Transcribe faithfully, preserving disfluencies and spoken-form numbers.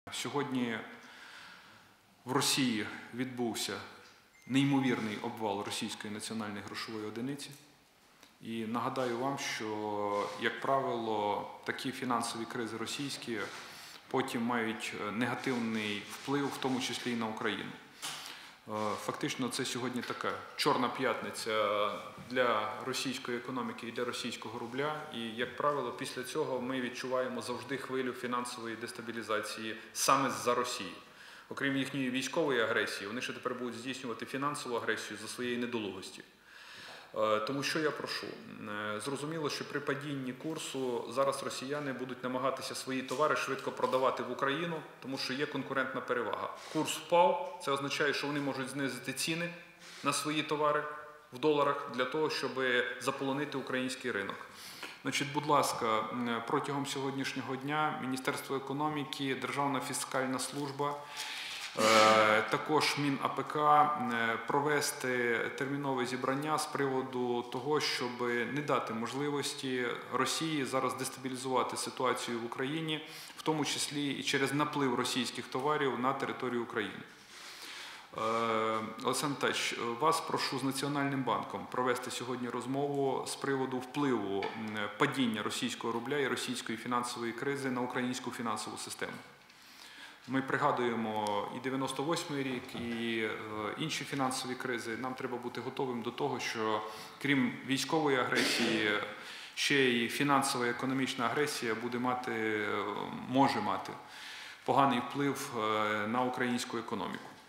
Сьогодні в Росії відбувся неймовірний обвал російської національної грошової одиниці. І нагадаю вам, що, як правило, такі фінансові кризи російські потім мають негативний вплив, в тому числі і на Україну. Фактично, це сьогодні така чорна п'ятниця для російської економіки і для російського рубля. І, як правило, після цього ми відчуваємо завжди хвилю фінансової дестабілізації саме з-за Росії. Окрім їхньої військової агресії, вони ще тепер будуть здійснювати фінансову агресію за своєї недолугості. Тому що я прошу, зрозуміло, що при падінні курсу зараз росіяни будуть намагатися свої товари швидко продавати в Україну, тому що є конкурентна перевага. Курс впав, це означає, що вони можуть знизити ціни на свої товари в доларах для того, щоб заполонити український ринок. Значить, будь ласка, протягом сьогоднішнього дня Міністерство економіки, Державна фіскальна служба, також МінАПК провести термінове зібрання з приводу того, щоб не дати можливості Росії зараз дестабілізувати ситуацію в Україні, в тому числі і через наплив російських товарів на територію України. Олександр Віталійович, вас прошу з Національним банком провести сьогодні розмову з приводу впливу падіння російського рубля і російської фінансової кризи на українську фінансову систему. Ми пригадуємо і дев'яносто восьмий рік, і інші фінансові кризи. Нам треба бути готовим до того, що крім військової агресії, ще й фінансова і економічна агресія буде мати, може мати поганий вплив на українську економіку.